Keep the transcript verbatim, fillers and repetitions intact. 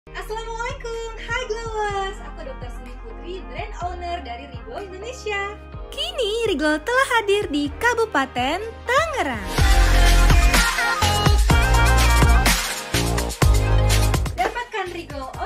Assalamualaikum, hai Glowers. Aku dokter Suni Putri, brand owner dari Riglo Indonesia. Kini Riglo telah hadir di Kabupaten Tangerang. Dapatkan Riglo